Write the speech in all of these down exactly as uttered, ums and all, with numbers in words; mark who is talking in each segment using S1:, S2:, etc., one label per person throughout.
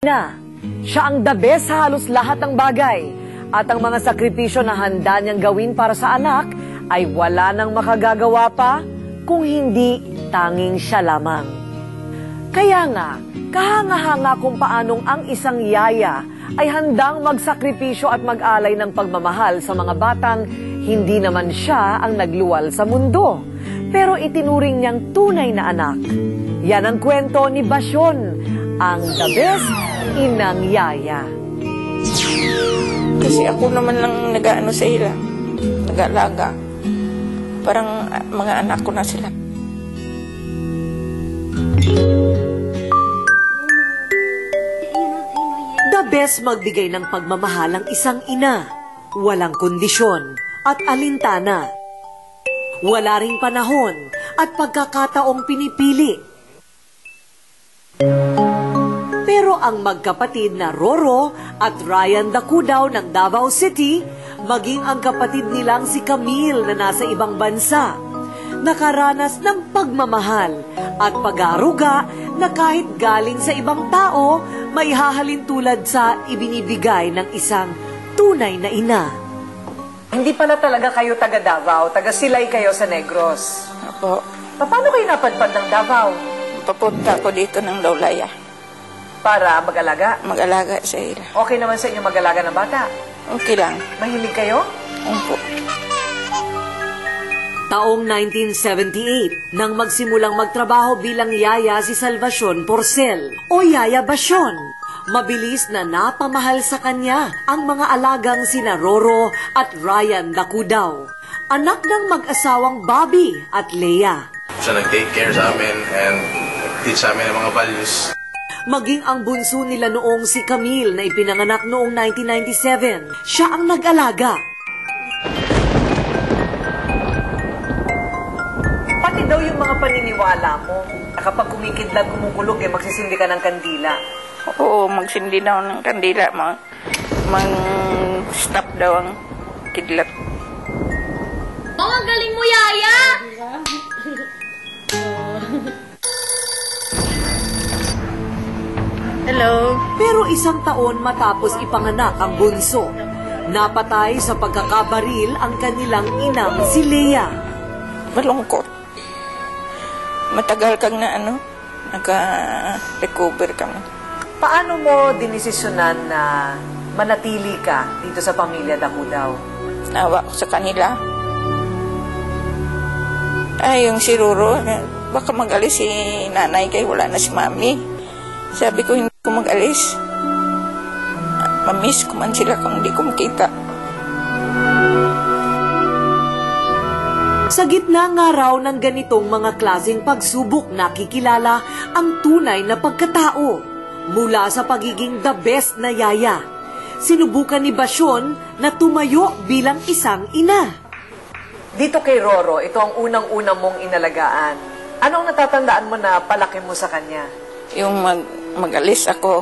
S1: na. Siya ang the best sa halos lahat ng bagay. At ang mga sakripisyo na handa niyang gawin para sa anak ay wala nang makagagawa pa kung hindi tanging siya lamang. Kaya nga, kahanga-hanga kung paanong ang isang yaya ay handang magsakripisyo at mag-alay ng pagmamahal sa mga batang hindi naman siya ang nagluwal sa mundo, pero itinuring niyang tunay na anak. Yan ang kwento ni Basyon, ang the best inang yaya.
S2: Kasi ako naman lang nag-ano sa ila, nag-alaga. Parang uh, mga anak ko na sila.
S1: The best magbigay ng pagmamahal ang isang ina. Walang kondisyon at alintana. Wala ring panahon at pagkakataong pinipili. Pero ang magkapatid na Roro at Ryan Dacudaw ng Davao City, maging ang kapatid nilang si Camille na nasa ibang bansa, nakaranas ng pagmamahal at pag-aaruga na kahit galing sa ibang tao, may hahalin tulad sa ibinibigay ng isang tunay na ina. Hindi pala talaga kayo taga Davao, taga Silay kayo sa Negros.
S2: Apo.
S1: Paano kayo napadpad ng Davao?
S2: Papunta ko dito ng Lawlaya.
S1: Para mag-alaga?
S2: Mag-alaga sa ila.
S1: Okay naman sa inyo mag-alaga ng bata?
S2: Okay lang.
S1: Mahilig kayo?
S2: Opo.
S1: Taong nineteen seventy-eight, nang magsimulang magtrabaho bilang yaya si Salvacion Porcel o Yaya Basyon. Mabilis na napamahal sa kanya ang mga alagang sina Roro at Ryan Dacudaw, anak ng mag-asawang Bobby at Leia.
S3: Siya nag-take care sa amin and teach sa amin ang mga values.
S1: Maging ang bunso nila noong si Camille na ipinanganak noong nineteen ninety-seven, siya ang nag-alaga. Pati daw yung mga paniniwala mo na kapag kumikidlat, kumukulog, eh, magsisindi ka ng kandila.
S2: Oo, magsindi daw ng kandila. Mag, mag-stop daw ang kidlat.
S4: Oh, ang galing mo, Yaya!
S2: Hello.
S1: Pero isang taon matapos ipanganak ang bunso, napatay sa pagkakabaril ang kanilang inang si Leia.
S2: Malungkot. Matagal kang na ano, naka-recover kami.
S1: Paano mo dinesisyonan na manatili ka dito sa pamilya Dacudaw?
S2: Nawa ko sa kanila. Ay, yung si Roro, baka mag-alis si nanay kay wala na si mami. Sabi ko, hindi ko mag-alis. Mamiss ko man sila kung hindi ko makita.
S1: Sa gitna nga raw ng ganitong mga klaseng pagsubok, nakikilala ang tunay na pagkatao. Mula sa pagiging the best na yaya, sinubukan ni Basyon na tumayo bilang isang ina. Dito kay Roro, ito ang unang-unang mong inalagaan. Anong natatandaan mo na palaki mo sa kanya?
S2: Yung mag mag-alis ako,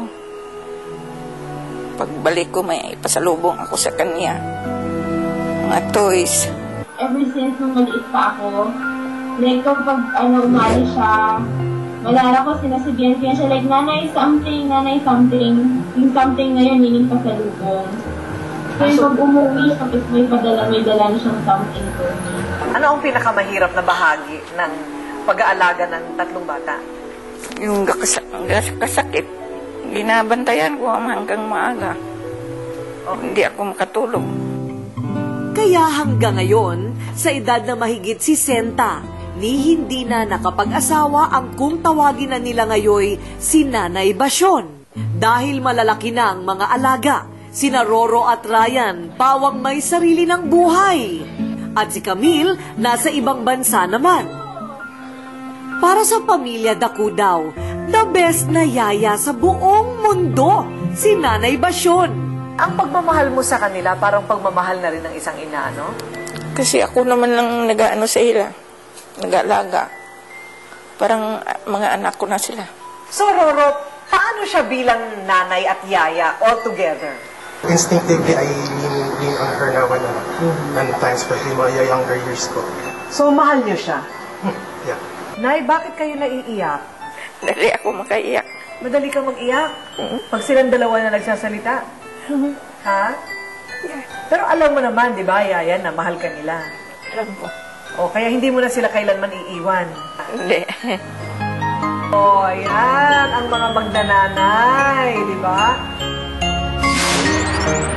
S2: pagbalik ko may pasalubong ako sa kanya. Mga toys.
S4: Ever since nung maliit pa ako, like kapag ano, umalis siya, malala ko sinasabihan ko siya, like, nanay something, nanay something. Yung something na yun, yun yung pasalubong. Kaya pag umuwi, tapos may padala, may dala na siyang something for me.
S1: Ano ang pinakamahirap na bahagi ng pag-aalaga ng tatlong bata?
S2: Yung kasak kasakit, ginabantayan ko hanggang maaga.
S1: Okay.
S2: Hindi ako makatulog.
S1: Kaya hanggang ngayon, sa edad na mahigit si Senta, ni hindi na nakapag-asawa ang kung tawagin na nila ngayoy si Nanay Basyon. Dahil malalaki na ang mga alaga, sina Roro at Ryan, pawang may sarili ng buhay. At si Camille, nasa ibang bansa naman. Para sa pamilya Dacudaw, the best na yaya sa buong mundo, si Nanay Basyon. Ang pagmamahal mo sa kanila, parang pagmamahal na rin ng isang ina, no?
S2: Kasi ako naman lang nag-ano sa ila, nag-alaga. Parang uh, mga anak ko na sila.
S1: So, Roro, paano siya bilang nanay at yaya all together?
S5: Instinctively, I lean, lean on her now when, mm-hmm. and times, especially mga younger years ko.
S1: So, mahal niyo siya?
S5: Yeah.
S1: Nay, bakit kayo naiiyak?
S2: Dali ako makaiyak.
S1: Madali kang mag-iyak. Pag silang dalawa na nagsasalita. Ha? Pero alam mo naman, di ba, Yaya, na mahal ka nila.
S2: Alam ko.
S1: O, kaya hindi mo na sila kailanman iiwan.
S2: Hindi.
S1: O, ayan, ang mga magnananay, di ba?